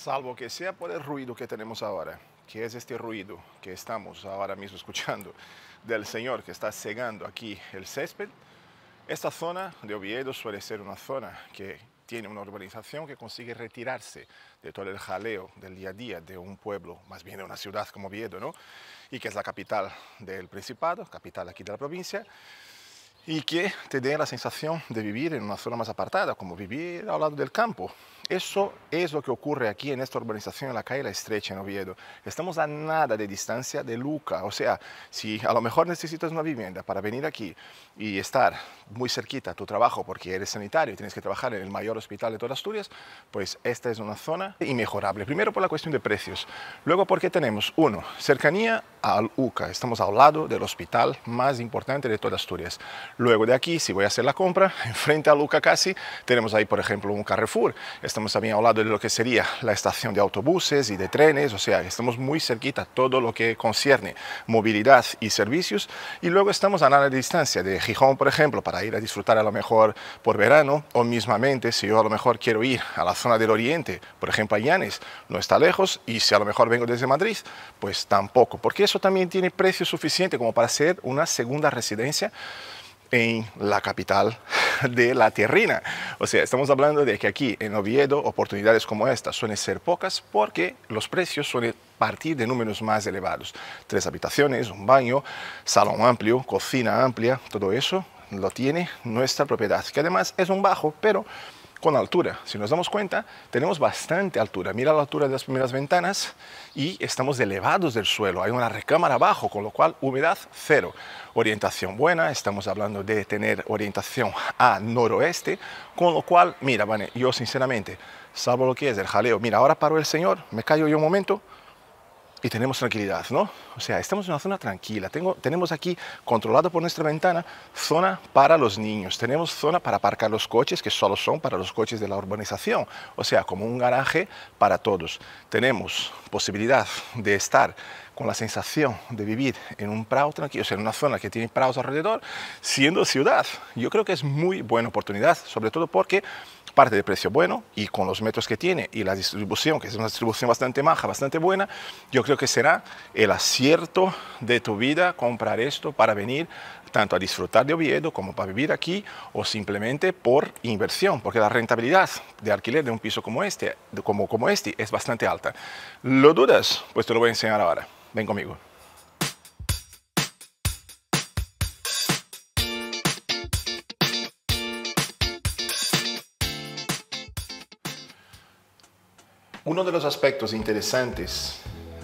Salvo que sea por el ruido que tenemos ahora, que es este ruido que estamos ahora mismo escuchando del señor que está segando aquí el césped, esta zona de Oviedo suele ser una zona que tiene una urbanización que consigue retirarse de todo el jaleo del día a día de un pueblo, más bien de una ciudad como Oviedo, ¿no? Y que es la capital del Principado, capital aquí de la provincia, y que te dé la sensación de vivir en una zona más apartada, como vivir al lado del campo. Eso es lo que ocurre aquí en esta urbanización en la calle La Estrecha, en Oviedo. Estamos a nada de distancia de Luca, o sea, si a lo mejor necesitas una vivienda para venir aquí y estar muy cerquita a tu trabajo porque eres sanitario y tienes que trabajar en el mayor hospital de toda Asturias, pues esta es una zona inmejorable. Primero por la cuestión de precios, luego porque tenemos, uno, cercanía al UCA, estamos al lado del hospital más importante de toda Asturias. Luego de aquí, si voy a hacer la compra, enfrente al UCA casi, tenemos ahí, por ejemplo, un Carrefour. Estamos también al lado de lo que sería la estación de autobuses y de trenes, o sea, estamos muy cerquita todo lo que concierne movilidad y servicios. Y luego estamos a nada de distancia de Gijón, por ejemplo, para ir a disfrutar a lo mejor por verano, o mismamente si yo a lo mejor quiero ir a la zona del oriente, por ejemplo a Llanes, no está lejos, y si a lo mejor vengo desde Madrid, pues tampoco, porque eso también tiene precio suficiente como para ser una segunda residencia en la capital de la tierrina. O sea, estamos hablando de que aquí en Oviedo oportunidades como esta suelen ser pocas porque los precios suelen partir de números más elevados. 3 habitaciones, un baño, salón amplio, cocina amplia, todo eso lo tiene nuestra propiedad, que además es un bajo, pero con altura. Si nos damos cuenta, tenemos bastante altura. Mira la altura de las primeras ventanas y estamos elevados del suelo. Hay una recámara abajo, con lo cual humedad cero. Orientación buena, estamos hablando de tener orientación a noroeste, con lo cual, mira, Vane, yo sinceramente, salvo lo que es el jaleo, mira, ahora paro el señor, me callo yo un momento y tenemos tranquilidad, ¿no? O sea, estamos en una zona tranquila. Tenemos aquí, controlado por nuestra ventana, zona para los niños. Tenemos zona para aparcar los coches, que solo son para los coches de la urbanización. O sea, como un garaje para todos. Tenemos posibilidad de estar con la sensación de vivir en un prado tranquilo, o sea, en una zona que tiene prados alrededor, siendo ciudad. Yo creo que es muy buena oportunidad, sobre todo porque parte de precio bueno y con los metros que tiene y la distribución, que es una distribución bastante maja, bastante buena, yo creo que será el acierto de tu vida comprar esto para venir tanto a disfrutar de Oviedo como para vivir aquí o simplemente por inversión, porque la rentabilidad de alquiler de un piso como este es bastante alta. ¿Lo dudas? Pues te lo voy a enseñar ahora. Ven conmigo. Uno de los aspectos interesantes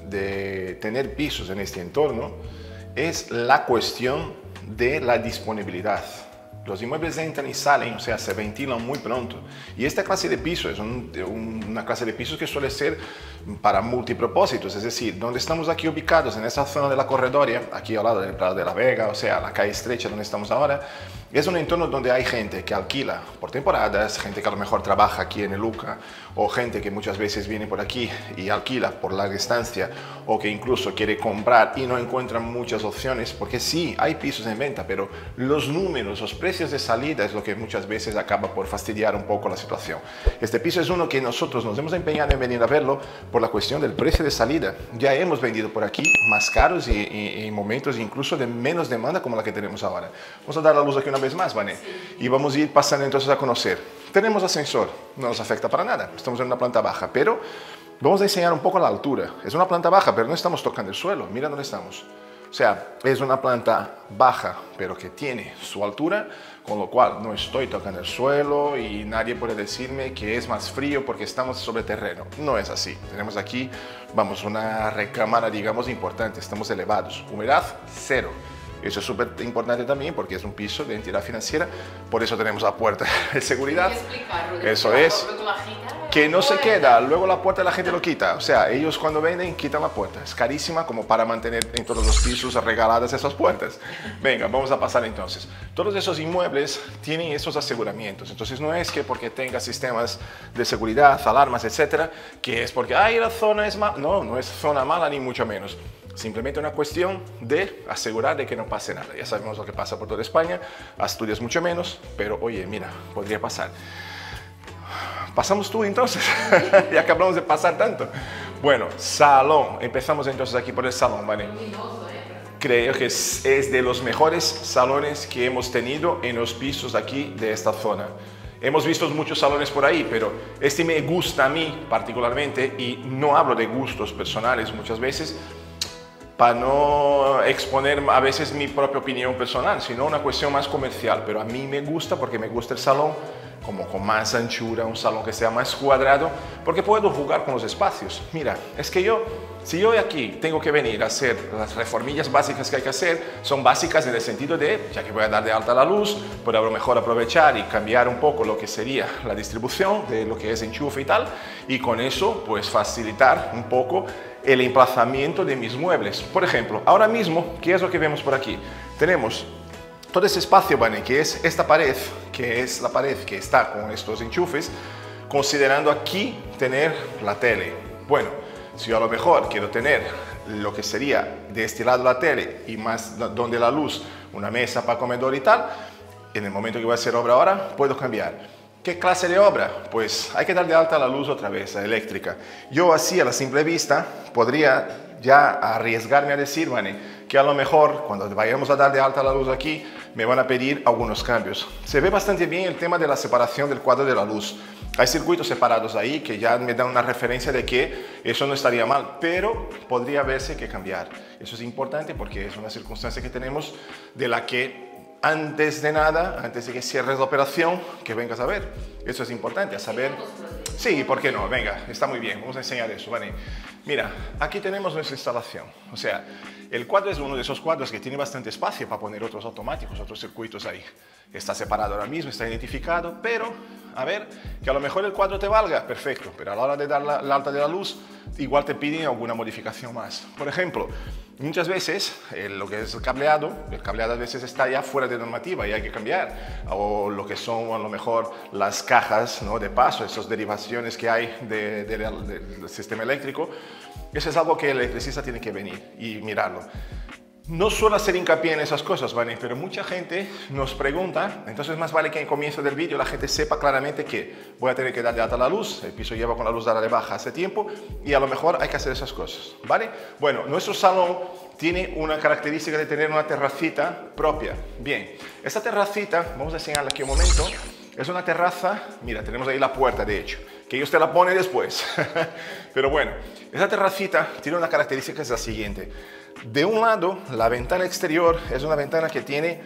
de tener pisos en este entorno es la cuestión de la disponibilidad. Los inmuebles entran y salen, o sea, se ventilan muy pronto. Y esta clase de piso es una clase de pisos que suele ser para multipropósitos, es decir, donde estamos aquí ubicados, en esta zona de la Corredoria, aquí al lado del Prado de la Vega, o sea, la calle estrecha donde estamos ahora, es un entorno donde hay gente que alquila por temporadas, gente que a lo mejor trabaja aquí en el UCA, o gente que muchas veces viene por aquí y alquila por larga estancia, o que incluso quiere comprar y no encuentra muchas opciones, porque sí, hay pisos en venta, pero los números, los precios de salida es lo que muchas veces acaba por fastidiar un poco la situación. Este piso es uno que nosotros nos hemos empeñado en venir a verlo por la cuestión del precio de salida. Ya hemos vendido por aquí más caros y en momentos incluso de menos demanda como la que tenemos ahora. Vamos a dar la luz aquí una vez más, Vane, y vamos a ir pasando entonces a conocer. Tenemos ascensor, no nos afecta para nada, estamos en una planta baja, pero vamos a enseñar un poco la altura. Es una planta baja, pero no estamos tocando el suelo, mira dónde estamos. O sea, es una planta baja, pero que tiene su altura, con lo cual no estoy tocando el suelo y nadie puede decirme que es más frío porque estamos sobre terreno. No es así. Tenemos aquí, vamos, una recámara, digamos, importante. Estamos elevados. Humedad, cero. Eso es súper importante también porque es un piso de entidad financiera, por eso tenemos la puerta de seguridad. Eso es, que no se queda, luego la puerta la gente lo quita, o sea, ellos cuando venden quitan la puerta, es carísima como para mantener en todos los pisos regaladas esas puertas. Venga, vamos a pasar entonces. Todos esos inmuebles tienen esos aseguramientos, entonces no es que porque tenga sistemas de seguridad, alarmas, etcétera, que es porque, ay, la zona es mala. No, no es zona mala ni mucho menos. Simplemente una cuestión de asegurar de que no pase nada. Ya sabemos lo que pasa por toda España, Asturias mucho menos, pero oye, mira, podría pasar. pasamos tú entonces, ya que hablamos de pasar tanto. Bueno, salón. Empezamos entonces aquí por el salón, ¿vale? Creo que es de los mejores salones que hemos tenido en los pisos aquí de esta zona. Hemos visto muchos salones por ahí, pero este me gusta a mí particularmente, y no hablo de gustos personales muchas veces, para no exponer a veces mi propia opinión personal, sino una cuestión más comercial. Pero a mí me gusta porque me gusta el salón como con más anchura, un salón que sea más cuadrado, porque puedo jugar con los espacios. Mira, es que si yo aquí tengo que venir a hacer las reformillas básicas que hay que hacer, son básicas en el sentido de, ya que voy a dar de alta la luz, puedo a lo mejor aprovechar y cambiar un poco lo que sería la distribución de lo que es enchufe y tal, y con eso pues facilitar un poco el emplazamiento de mis muebles. Por ejemplo, ahora mismo, ¿qué es lo que vemos por aquí? Tenemos todo ese espacio, ¿vale? Que es esta pared, que es la pared que está con estos enchufes, considerando aquí tener la tele. Bueno, si yo a lo mejor quiero tener lo que sería de este lado la tele y más donde la luz, una mesa para comedor y tal, en el momento que voy a hacer obra ahora, puedo cambiar. ¿Qué clase de obra? Pues hay que dar de alta la luz otra vez, la eléctrica. Yo así a la simple vista podría ya arriesgarme a decir, ¿vale? Que a lo mejor cuando vayamos a dar de alta la luz aquí me van a pedir algunos cambios. Se ve bastante bien el tema de la separación del cuadro de la luz. Hay circuitos separados ahí que ya me dan una referencia de que eso no estaría mal, pero podría verse que cambiar. Eso es importante porque es una circunstancia que tenemos de la que antes de nada, antes de que cierres la operación, que vengas a ver. Eso es importante, a saber. Sí, ¿por qué no? Venga, está muy bien, vamos a enseñar eso, ¿vale? Mira, aquí tenemos nuestra instalación. O sea, el cuadro es uno de esos cuadros que tiene bastante espacio para poner otros automáticos, otros circuitos ahí. Está separado ahora mismo, está identificado, pero, a ver, que a lo mejor el cuadro te valga, perfecto, pero a la hora de dar la alta de la luz, igual te piden alguna modificación más. Por ejemplo, muchas veces lo que es el cableado a veces está ya fuera de normativa y hay que cambiar. O lo que son a lo mejor las cajas, ¿no?, de paso, esas derivaciones que hay del sistema eléctrico. Eso es algo que el electricista tiene que venir y mirarlo. No suelo hacer hincapié en esas cosas, ¿vale? Pero mucha gente nos pregunta, entonces más vale que en el comienzo del vídeo la gente sepa claramente que voy a tener que dar de alta la luz, el piso lleva con la luz dada de baja hace tiempo y a lo mejor hay que hacer esas cosas, ¿vale? Bueno, nuestro salón tiene una característica de tener una terracita propia. Bien, esta terracita, vamos a enseñarla aquí un momento, es una terraza, mira, tenemos ahí la puerta de hecho, que ellos te la ponen después. Pero bueno, esa terracita tiene una característica que es la siguiente. De un lado, la ventana exterior es una ventana que tiene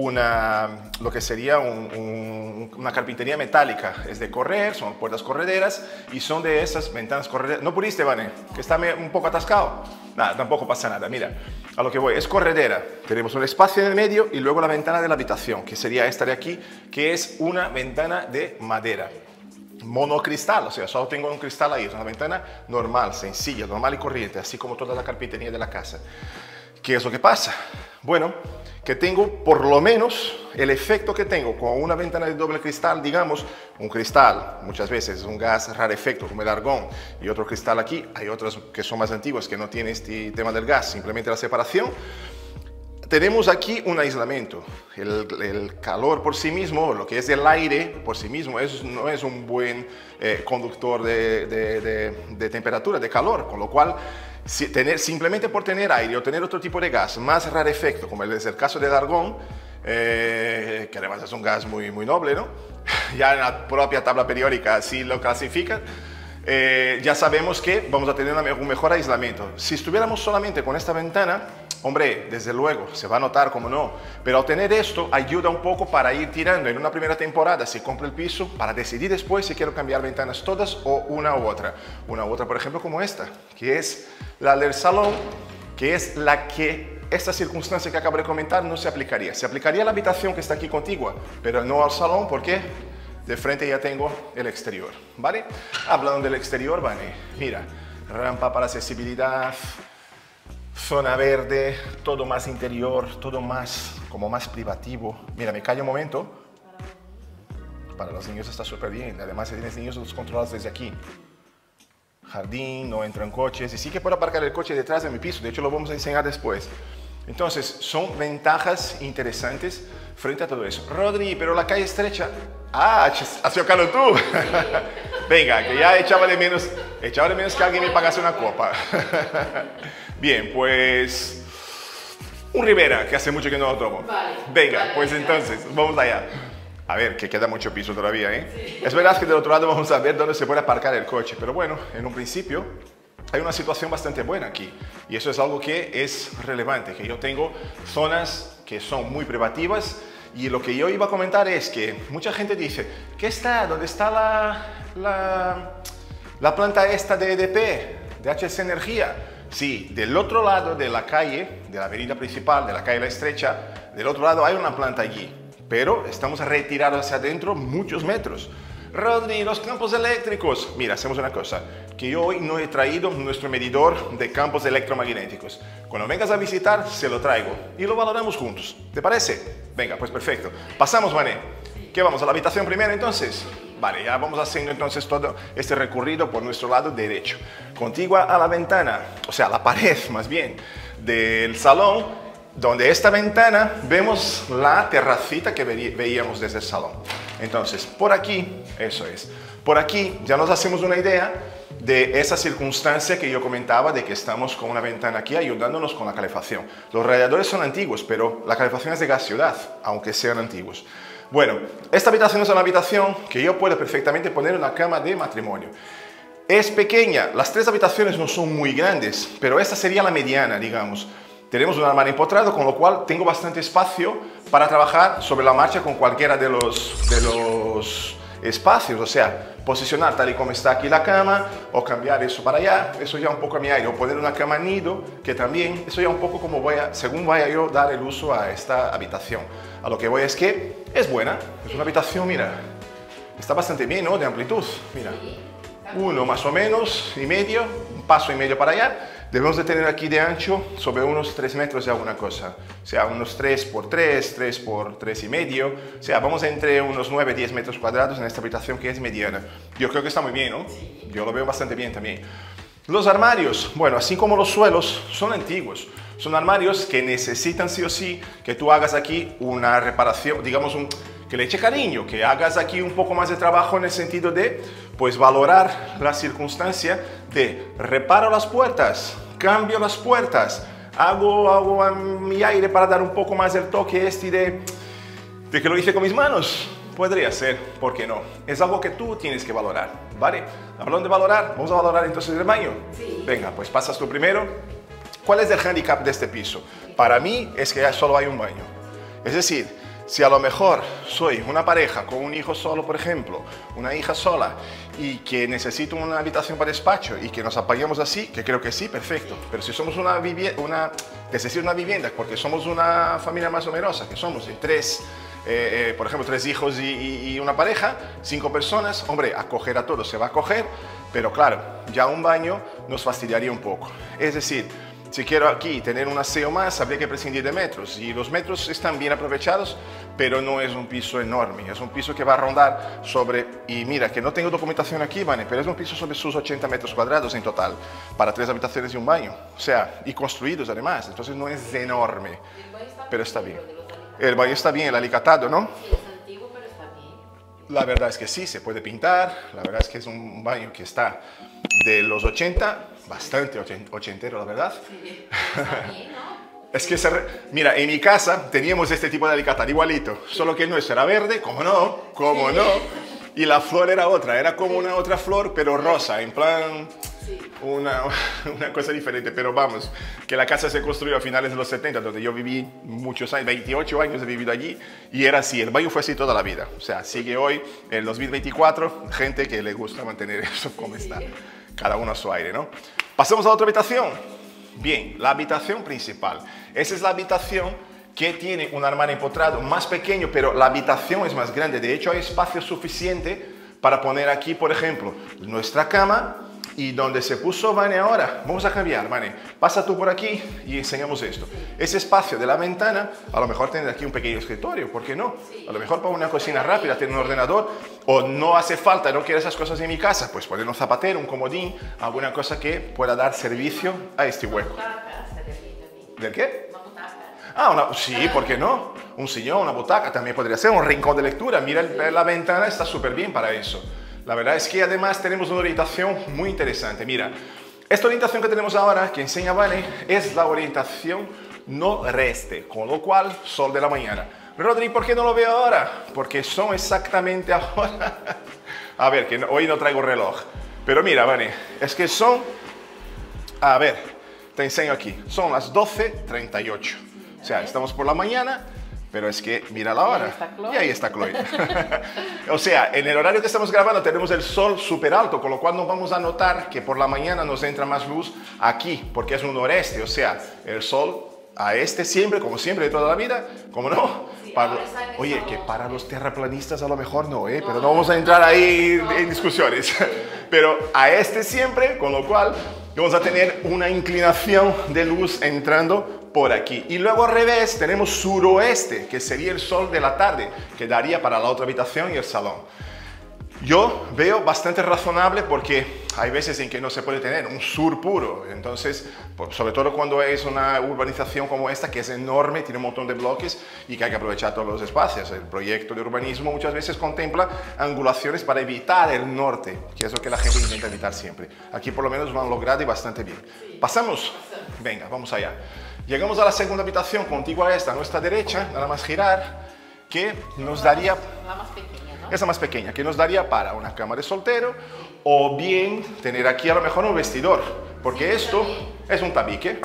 lo que sería una carpintería metálica. Es de correr, son puertas correderas y son de esas ventanas correderas. ¿No pudiste, Vane? Que está un poco atascado. Nada, tampoco pasa nada. Mira, a lo que voy, es corredera. Tenemos un espacio en el medio y luego la ventana de la habitación, que sería esta de aquí, que es una ventana de madera. Monocristal, o sea, solo tengo un cristal ahí, es una ventana normal, sencilla, normal y corriente, así como toda la carpintería de la casa. ¿Qué es lo que pasa? Bueno, que tengo por lo menos el efecto que tengo con una ventana de doble cristal, digamos, un cristal, muchas veces es un gas rarefacto como el argón, y otro cristal aquí, hay otros que son más antiguos que no tienen este tema del gas, simplemente la separación. Tenemos aquí un aislamiento. El calor por sí mismo, lo que es el aire por sí mismo, no es un buen conductor de temperatura, de calor, con lo cual simplemente por tener aire o tener otro tipo de gas más rarefacto, como es el caso del argón, que además es un gas muy, muy noble, ¿no? Ya en la propia tabla periódica así lo clasifican. Ya sabemos que vamos a tener un mejor aislamiento. Si estuviéramos solamente con esta ventana, hombre, desde luego, se va a notar como no, pero al tener esto ayuda un poco para ir tirando en una primera temporada, si compro el piso, para decidir después si quiero cambiar ventanas todas o una u otra. Una u otra, por ejemplo, como esta, que es la del salón, que es la que esta circunstancia que acabo de comentar no se aplicaría. Se aplicaría a la habitación que está aquí contigua, pero no al salón porque de frente ya tengo el exterior, ¿vale? Hablando del exterior, ¿vale? Mira, rampa para accesibilidad, zona verde, todo más interior, todo más, como más privativo. Mira, me callo un momento. Para los niños está súper bien. Además, si tienes niños, los controlas desde aquí. Jardín, no entran coches. Y sí que puedo aparcar el coche detrás de mi piso. De hecho, lo vamos a enseñar después. Entonces, son ventajas interesantes frente a todo eso. Rodri, pero la calle estrecha. Ah, has chocado tú. Venga, que ya echaba de menos que alguien me pagase una copa. Bien, pues un Ribera, que hace mucho que no lo tomo. Vale. Venga, Vale, pues vale. entonces, vamos allá. A ver, que queda mucho piso todavía, ¿eh? Sí. Es verdad que del otro lado vamos a ver dónde se puede aparcar el coche, pero bueno, en un principio hay una situación bastante buena aquí. Y eso es algo que es relevante, que yo tengo zonas que son muy privativas. Y lo que yo iba a comentar es que mucha gente dice, ¿qué está? ¿Dónde está la planta esta de EDP, de HC Energía? Sí, del otro lado de la calle, de la avenida principal, de la calle La Estrecha, del otro lado hay una planta allí. Pero estamos retirados hacia adentro muchos metros. Rodney, los campos eléctricos. Mira, hacemos una cosa, que yo hoy no he traído nuestro medidor de campos electromagnéticos. Cuando vengas a visitar, se lo traigo y lo valoramos juntos. ¿Te parece? Venga, pues perfecto. Pasamos, Mané. ¿Qué vamos? ¿A la habitación primero entonces? Vale, ya vamos haciendo entonces todo este recorrido por nuestro lado derecho. Contigua a la ventana, o sea, la pared más bien, del salón, donde esta ventana vemos la terracita que veíamos desde el salón. Entonces, por aquí, eso es, por aquí ya nos hacemos una idea de esa circunstancia que yo comentaba de que estamos con una ventana aquí ayudándonos con la calefacción. Los radiadores son antiguos, pero la calefacción es de gas ciudad, aunque sean antiguos. Bueno, esta habitación es una habitación que yo puedo perfectamente poner una cama de matrimonio. Es pequeña, las tres habitaciones no son muy grandes, pero esta sería la mediana, digamos. Tenemos un armario empotrado, con lo cual tengo bastante espacio para trabajar sobre la marcha con cualquiera de los espacios, o sea, posicionar tal y como está aquí la cama, o cambiar eso para allá, eso ya un poco a mi aire, o poner una cama nido, que también, eso ya un poco como según vaya yo dar el uso a esta habitación. A lo que voy es que es buena, es una habitación, mira, está bastante bien, ¿no? De amplitud, mira, uno más o menos y medio, un paso y medio para allá. Debemos de tener aquí de ancho sobre unos 3 metros de alguna cosa, o sea, unos 3 por 3, 3 por 3 y medio, o sea, vamos entre unos 9-10 metros cuadrados en esta habitación que es mediana. Yo creo que está muy bien, ¿no? Yo lo veo bastante bien también. Los armarios, bueno, así como los suelos, son antiguos. Son armarios que necesitan sí o sí que tú hagas aquí una reparación, digamos, que le eche cariño, que hagas aquí un poco más de trabajo en el sentido de, pues, valorar la circunstancia de reparo las puertas, cambio las puertas, hago a mi aire para dar un poco más el toque este de que lo hice con mis manos. Podría ser, ¿por qué no? Es algo que tú tienes que valorar, ¿vale? Hablando de valorar, vamos a valorar entonces el baño. Sí. Venga, pues pasas tú primero. ¿Cuál es el handicap de este piso? Para mí es que solo hay un baño. Es decir, si a lo mejor soy una pareja con un hijo solo, por ejemplo, una hija sola, y que necesito una habitación para despacho y que nos apaguemos así, que creo que sí, perfecto. Pero si somos necesito una vivienda porque somos una familia más numerosa, que somos por ejemplo, 3 hijos y una pareja, 5 personas, hombre, acoger a todos se va a acoger, pero claro, ya un baño nos fastidiaría un poco. Es decir, si quiero aquí tener un aseo más, habría que prescindir de metros. Y los metros están bien aprovechados, pero no es un piso enorme. Es un piso que va a rondar sobre... Y mira, que no tengo documentación aquí, Vane, pero es un piso sobre sus 80 metros cuadrados en total, para 3 habitaciones y un baño. O sea, y construidos además. Entonces no es enorme, pero está bien. El baño está bien, el alicatado, ¿no? Sí, es antiguo, pero está bien. La verdad es que sí, se puede pintar. La verdad es que es un baño que está de los 80, bastante ochentero, la verdad. Sí, está bien, ¿no? Es que, mira, en mi casa teníamos este tipo de alicatado igualito, solo que el nuestro era verde, ¿cómo no? ¿Cómo no? Y la flor era otra, era como una otra flor, pero rosa, en plan... Una cosa diferente, pero vamos, que la casa se construyó a finales de los 70, donde yo viví muchos años, 28 años he vivido allí, y era así, el baño fue así toda la vida. O sea, sigue hoy, en 2024, gente que le gusta mantener eso como está, cada uno a su aire, ¿no? Pasemos a la otra habitación. Bien, la habitación principal. Esa es la habitación que tiene un armario empotrado más pequeño, pero la habitación es más grande. De hecho, hay espacio suficiente para poner aquí, por ejemplo, nuestra cama. Y donde se puso Vane ahora, vamos a cambiar, Vane, pasa tú por aquí y enseñamos esto. Ese espacio de la ventana, a lo mejor tener aquí un pequeño escritorio, ¿por qué no? A lo mejor para una cocina rápida, tener un ordenador, o no hace falta, no quiero esas cosas en mi casa, pues poner un zapatero, un comodín, alguna cosa que pueda dar servicio a este hueco. ¿Del qué? Sí, ¿por qué no? Un sillón, una butaca también podría ser, un rincón de lectura. Mira, la ventana está súper bien para eso. La verdad es que además tenemos una orientación muy interesante. Mira, esta orientación que tenemos ahora, que enseña Vane, es la orientación noreste, con lo cual sol de la mañana. Rodri, ¿por qué no lo veo ahora? Porque son exactamente ahora. A ver, que hoy no traigo reloj. Pero mira, Vane, es que son... A ver, te enseño aquí. Son las 12:38. O sea, estamos por la mañana, pero es que mira la hora. Y ahí está Chloe. O sea, en el horario que estamos grabando tenemos el sol súper alto, con lo cual nos vamos a notar que por la mañana nos entra más luz aquí, porque es un noreste. O sea, el sol a este siempre, como siempre de toda la vida, como no. Oye, que para los terraplanistas a lo mejor no, pero no vamos a entrar ahí en discusiones. Pero a este siempre, con lo cual vamos a tener una inclinación de luz entrando por aquí. Y luego al revés tenemos suroeste, que sería el sol de la tarde, que daría para la otra habitación y el salón. Yo veo bastante razonable porque hay veces en que no se puede tener un sur puro, entonces, sobre todo cuando es una urbanización como esta, que es enorme, tiene un montón de bloques y que hay que aprovechar todos los espacios. El proyecto de urbanismo muchas veces contempla angulaciones para evitar el norte, que es lo que la gente intenta evitar siempre. Aquí por lo menos lo han logrado y bastante bien. ¿Pasamos? Venga, vamos allá. Llegamos a la segunda habitación, contigua a esta, a nuestra derecha, nada más girar, que nos daría... La más pequeña, ¿no? Esa más pequeña, que nos daría para una cama de soltero o bien tener aquí a lo mejor un vestidor, porque sí, esto es un tabique.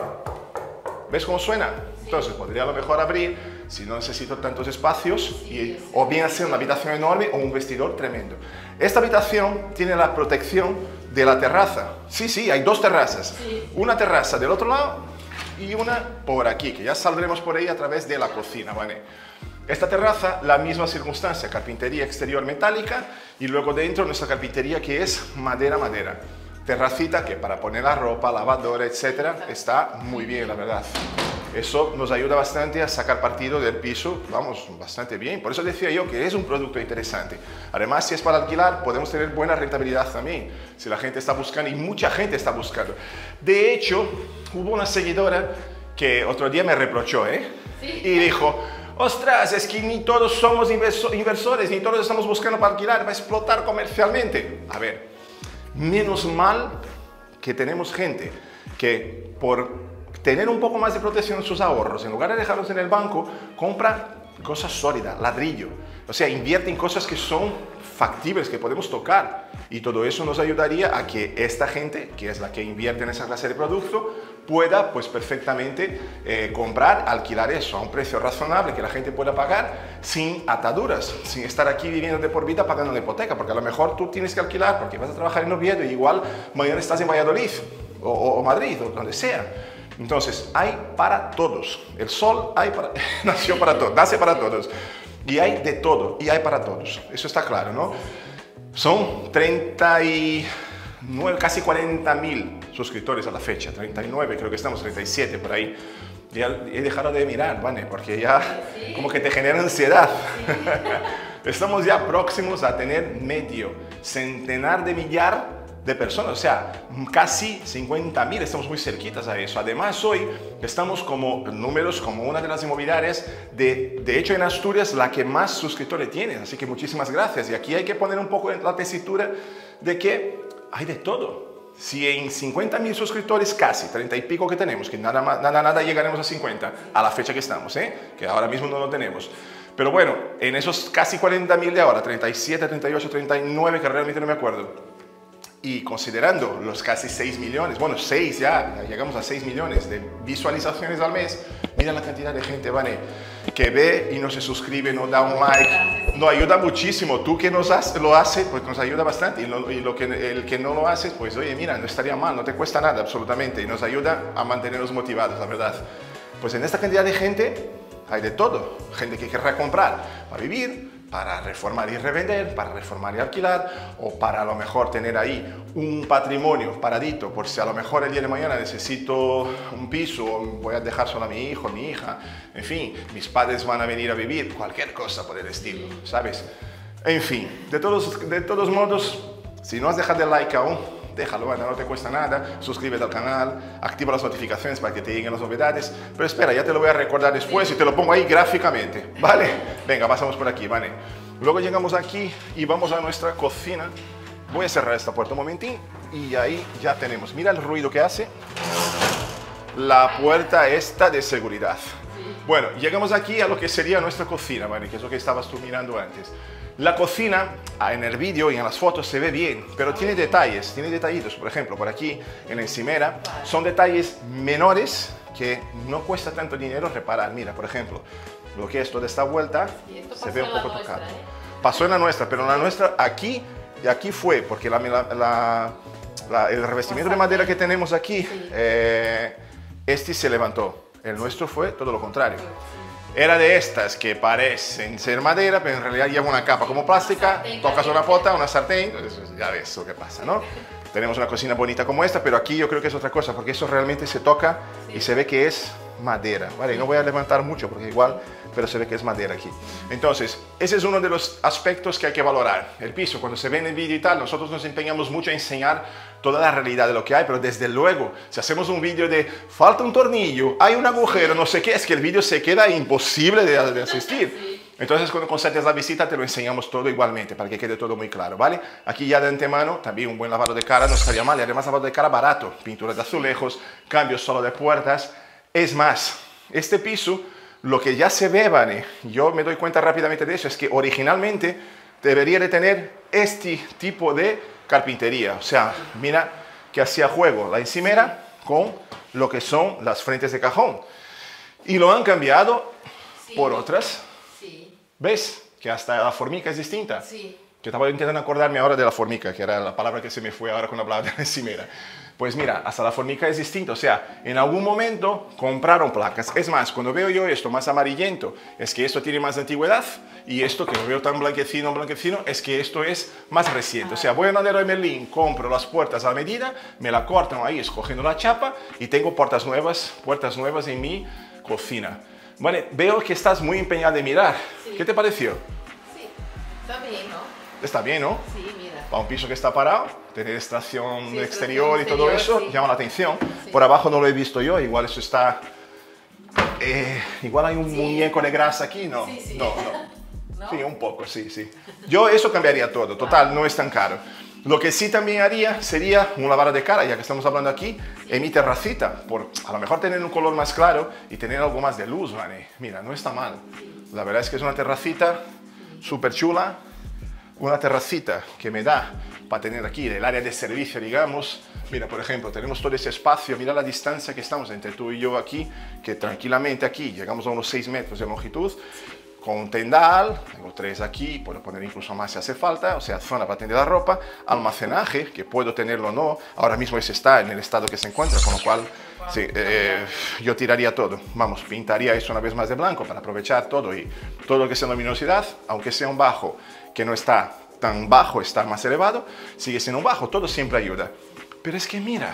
¿Ves cómo suena? Sí. Entonces podría a lo mejor abrir si no necesito tantos espacios o bien hacer una habitación enorme o un vestidor tremendo. Esta habitación tiene la protección de la terraza. Sí, hay dos terrazas. Sí. Una terraza del otro lado y una por aquí, que ya saldremos por ahí a través de la cocina, ¿vale? Esta terraza, la misma circunstancia, carpintería exterior metálica y luego dentro nuestra carpintería que es madera. Terracita que para poner la ropa, lavadora, etcétera, está muy bien, la verdad. Eso nos ayuda bastante a sacar partido del piso, vamos, bastante bien. Por eso decía yo que es un producto interesante. Además, si es para alquilar, podemos tener buena rentabilidad también, si la gente está buscando, y mucha gente está buscando. De hecho, hubo una seguidora que otro día me reprochó, Sí. Y dijo... Ostras, es que ni todos somos inversores, ni todos estamos buscando para alquilar, va a explotar comercialmente. A ver, menos mal que tenemos gente que por tener un poco más de protección en sus ahorros, en lugar de dejarlos en el banco, compra cosas sólidas, ladrillo. O sea, invierte en cosas que son factibles, que podemos tocar. Y todo eso nos ayudaría a que esta gente, que es la que invierte en esa clase de producto, pueda pues perfectamente comprar, alquilar eso a un precio razonable que la gente pueda pagar sin ataduras, sin estar aquí viviendo de por vida pagando la hipoteca, porque a lo mejor tú tienes que alquilar porque vas a trabajar en Oviedo y igual mañana estás en Valladolid o Madrid o donde sea. Entonces hay para todos, el sol nació para todos, nace para todos y hay de todo y hay para todos, eso está claro, ¿no? Son 39, casi 40.000 suscriptores a la fecha, 39, creo que estamos, 37 por ahí. Ya he dejado de mirar, ¿vale? Porque ya como que te genera ansiedad. Estamos ya próximos a tener medio centenar de millar de personas, o sea, casi 50.000, estamos muy cerquitas a eso. Además, hoy estamos como números como una de las inmobiliarias, de hecho en Asturias, la que más suscriptores tiene, así que muchísimas gracias. Y aquí hay que poner un poco en la tesitura de que hay de todo. Si en 50.000 suscriptores, casi 30 y pico que tenemos, que nada llegaremos a 50 a la fecha que estamos, que ahora mismo no lo tenemos. Pero bueno, en esos casi 40.000 de ahora, 37, 38, 39, que realmente no me acuerdo, y considerando los casi 6 millones, bueno, 6 ya llegamos a 6 millones de visualizaciones al mes, mira la cantidad de gente, ¿vale? Que ve y no se suscribe, no da un like, nos ayuda muchísimo. Tú que lo haces, pues nos ayuda bastante, y el que no lo hace, pues oye, mira, no estaría mal, no te cuesta nada absolutamente, y nos ayuda a mantenernos motivados, la verdad. Pues en esta cantidad de gente hay de todo, gente que querrá comprar para vivir, para reformar y revender, para reformar y alquilar, o para a lo mejor tener ahí un patrimonio paradito, por si a lo mejor el día de mañana necesito un piso, o voy a dejar solo a mi hijo, mi hija, en fin, mis padres van a venir a vivir, cualquier cosa por el estilo, ¿sabes? En fin, de todos modos, si no has dejado el like aún, déjalo, bueno, no te cuesta nada, suscríbete al canal, activa las notificaciones para que te lleguen las novedades, pero espera, ya te lo voy a recordar después y te lo pongo ahí gráficamente, ¿vale? Venga, pasamos por aquí, ¿vale? Luego llegamos aquí y vamos a nuestra cocina, Voy a cerrar esta puerta un momentín y ahí ya tenemos. Mira el ruido que hace la puerta esta de seguridad. Bueno, llegamos aquí a lo que sería nuestra cocina, ¿vale? Que es lo que estabas tú mirando antes. La cocina, en el vídeo y en las fotos se ve bien, pero tiene detalles, tiene detallitos. Por ejemplo, por aquí en la encimera son detalles menores que no cuesta tanto dinero reparar. Mira, por ejemplo, lo que es toda esta vuelta se ve un poco tocado. Pasó en la nuestra, pero en la nuestra aquí y aquí fue, porque el revestimiento de madera que tenemos aquí, este se levantó. El nuestro fue todo lo contrario. Era de estas que parecen ser madera, pero en realidad lleva una capa como plástica, tocas una pota, una sartén, entonces ya ves lo que pasa, ¿no? Tenemos una cocina bonita como esta, pero aquí yo creo que es otra cosa, porque eso realmente se toca y se ve que es madera, ¿vale? No voy a levantar mucho porque igual, pero se ve que es madera aquí. Entonces, ese es uno de los aspectos que hay que valorar. El piso, cuando se ve en el vídeo y tal, nosotros nos empeñamos mucho a enseñar toda la realidad de lo que hay, pero desde luego, si hacemos un vídeo de falta un tornillo, hay un agujero, no sé qué, es que el vídeo se queda imposible de asistir. Entonces, cuando concertes la visita, te lo enseñamos todo igualmente, para que quede todo muy claro, ¿vale? Aquí ya de antemano, también un buen lavado de cara no estaría mal, y además lavado de cara barato, pintura de azulejos, cambios solo de puertas. Es más, este piso, lo que ya se ve, ¿vale? Yo me doy cuenta rápidamente de eso, es que originalmente debería de tener este tipo de carpintería. O sea, mira que hacía juego la encimera con lo que son las frentes de cajón. Y lo han cambiado por otras. ¿Ves? Que hasta la formica es distinta. Sí. Que estaba intentando acordarme ahora de la formica, que era la palabra que se me fue ahora cuando hablaba de la encimera. Pues mira, hasta la formica es distinta. O sea, en algún momento compraron placas. Es más, cuando veo yo esto más amarillento, es que esto tiene más antigüedad. Y esto que lo veo tan blanquecino, es que esto es más reciente. O sea, voy a Nadero de Merlín, compro las puertas a medida, me la cortan ahí escogiendo la chapa y tengo puertas nuevas en mi cocina. Vale, veo que estás muy empeñada de mirar. Sí. ¿Qué te pareció? Sí, está bien, ¿no? Está bien, ¿no? Sí, mira. Para un piso que está parado, tener extracción exterior y todo eso, sí, llama la atención. Sí. Por abajo no lo he visto yo, igual eso está... igual hay un muñeco de grasa aquí, ¿no? Sí, sí. No. ¿No? Sí, un poco, sí. Yo eso cambiaría todo, total, no es tan caro. Lo que sí también haría sería un lavado de cara, ya que estamos hablando aquí, en mi terracita, por a lo mejor tener un color más claro y tener algo más de luz, ¿vale? Mira, no está mal. La verdad es que es una terracita súper chula, una terracita que me da para tener aquí el área de servicio, digamos. Mira, por ejemplo, tenemos todo ese espacio, mira la distancia que estamos entre tú y yo aquí, que tranquilamente aquí llegamos a unos 6 metros de longitud, con un tendal, tengo 3 aquí, puedo poner incluso más si hace falta, o sea, zona para tender la ropa, almacenaje, que puedo tenerlo o no, ahora mismo ese está en el estado que se encuentra, con lo cual sí, yo tiraría todo, vamos, pintaría eso una vez más de blanco para aprovechar todo y todo lo que sea luminosidad, aunque sea un bajo que no está tan bajo, está más elevado, sigue siendo un bajo, todo siempre ayuda. Pero es que mira,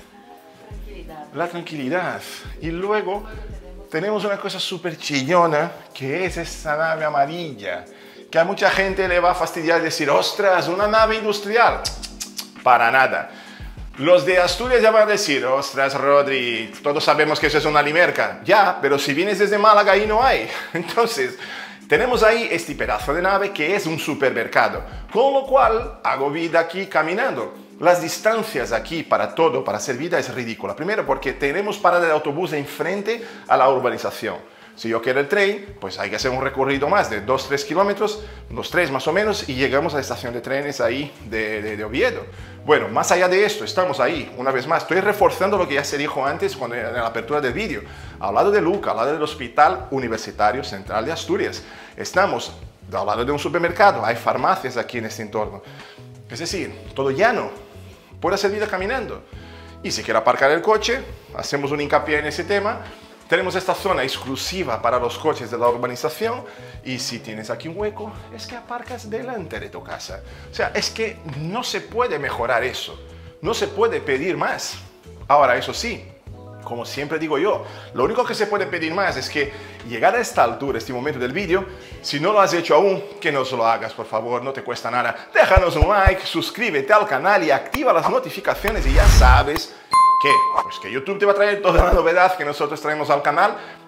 la tranquilidad, y luego tenemos una cosa súper chillona, que es esa nave amarilla, que a mucha gente le va a fastidiar decir, ostras, una nave industrial. Para nada. Los de Asturias ya van a decir, ostras, Rodri, todos sabemos que eso es una limerca. Ya, pero si vienes desde Málaga ahí no hay. Entonces, tenemos ahí este pedazo de nave que es un supermercado, con lo cual hago vida aquí caminando. Las distancias aquí para todo, para hacer vida, es ridícula. Primero porque tenemos parada de autobús enfrente a la urbanización. Si yo quiero el tren, pues hay que hacer un recorrido más de 2-3 kilómetros, unos 3 más o menos, y llegamos a la estación de trenes ahí de Oviedo. Bueno, más allá de esto, estamos ahí, una vez más. Estoy reforzando lo que ya se dijo antes en la apertura del vídeo. Al lado de Luca, al lado del Hospital Universitario Central de Asturias. Estamos al lado de un supermercado, hay farmacias aquí en este entorno. Es decir, todo llano. Puede hacer vida caminando. Y si quiere aparcar el coche, hacemos un hincapié en ese tema. Tenemos esta zona exclusiva para los coches de la urbanización. Y si tienes aquí un hueco, es que aparcas delante de tu casa. O sea, es que no se puede mejorar eso. No se puede pedir más. Ahora, eso sí, como siempre digo yo, lo único que se puede pedir más es que llegar a esta altura, este momento del vídeo, si no lo has hecho aún, que nos lo hagas, por favor, no te cuesta nada. Déjanos un like, suscríbete al canal y activa las notificaciones y ya sabes que YouTube te va a traer toda la novedad que nosotros traemos al canal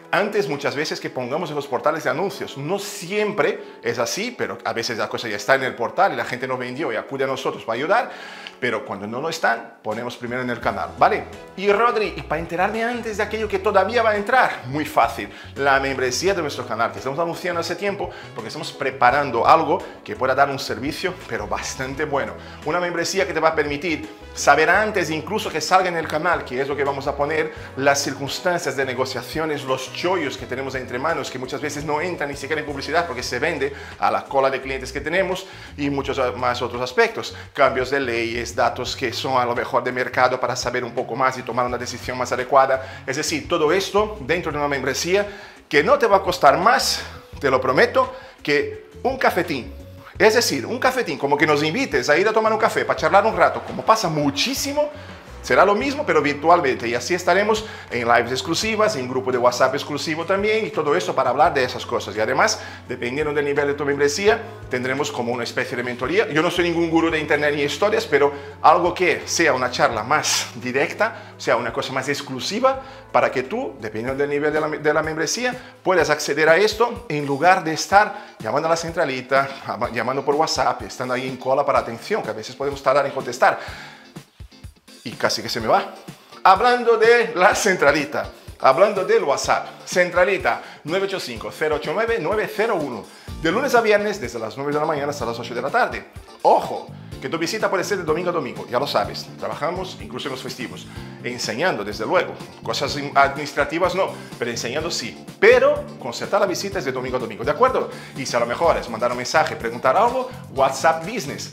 antes muchas veces que pongamos en los portales de anuncios. No siempre es así, pero a veces la cosa ya está en el portal y la gente nos vendió y acude a nosotros para ayudar, pero cuando no lo están, ponemos primero en el canal, ¿vale? Y Rodri, y para enterarme antes de aquello que todavía va a entrar, muy fácil, la membresía de nuestro canal, que estamos anunciando hace tiempo, porque estamos preparando algo que pueda dar un servicio, pero bastante bueno. Una membresía que te va a permitir saber antes incluso que salga en el canal, que es lo que vamos a poner, las circunstancias de negociaciones, los chollos que tenemos entre manos, que muchas veces no entran ni siquiera en publicidad porque se vende a la cola de clientes que tenemos, y muchos más otros aspectos, cambios de leyes, datos que son a lo mejor de mercado para saber un poco más y tomar una decisión más adecuada. Es decir, todo esto dentro de una membresía que no te va a costar más, te lo prometo, que un cafetín. Es decir, un cafetín, como que nos invites a ir a tomar un café para charlar un rato, como pasa muchísimo. Será lo mismo, pero virtualmente, y así estaremos en lives exclusivas, en grupo de WhatsApp exclusivo también, y todo eso para hablar de esas cosas. Y además, dependiendo del nivel de tu membresía, tendremos como una especie de mentoría. Yo no soy ningún gurú de internet ni historias, pero algo que sea una charla más directa, sea una cosa más exclusiva, para que tú, dependiendo del nivel de la membresía, puedas acceder a esto en lugar de estar llamando a la centralita, llamando por WhatsApp, estando ahí en cola para atención, que a veces podemos tardar en contestar. Y casi que se me va. Hablando de la centralita, hablando del WhatsApp, centralita 985-089-901, de lunes a viernes desde las 9 de la mañana hasta las 8 de la tarde. Ojo, que tu visita puede ser de domingo a domingo, ya lo sabes, trabajamos incluso en los festivos, enseñando desde luego, cosas administrativas no, pero enseñando sí, pero concertar la visita es de domingo a domingo, ¿de acuerdo? Y si a lo mejor es mandar un mensaje, preguntar algo, WhatsApp Business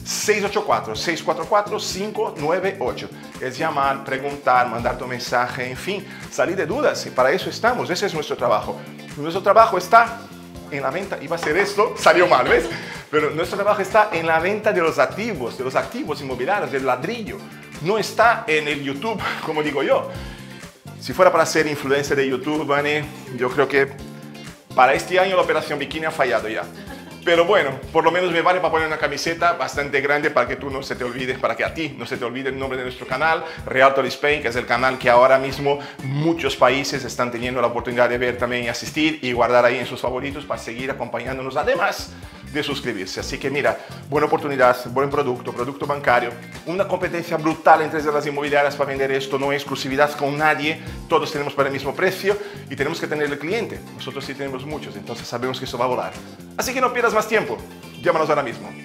684-644-598, es llamar, preguntar, mandar tu mensaje, en fin, salir de dudas, y para eso estamos, ese es nuestro trabajo. Nuestro trabajo está en la venta, iba a ser esto, salió mal, ¿ves? Pero nuestro trabajo está en la venta de los activos inmobiliarios, del ladrillo. No está en el YouTube, como digo yo. Si fuera para ser influencer de YouTube, Vane, yo creo que para este año la operación bikini ha fallado ya. Pero bueno, por lo menos me vale para poner una camiseta bastante grande para que tú no se te olvides, para que a ti no se te olvide el nombre de nuestro canal, Realtor Spain, que es el canal que ahora mismo muchos países están teniendo la oportunidad de ver también y asistir y guardar ahí en sus favoritos para seguir acompañándonos, además de suscribirse. Así que mira, buena oportunidad, buen producto, producto bancario, una competencia brutal entre las inmobiliarias para vender esto, no hay exclusividad con nadie, todos tenemos para el mismo precio y tenemos que tener el cliente. Nosotros sí tenemos muchos, entonces sabemos que eso va a volar. Así que no pierdas más tiempo, llámanos ahora mismo.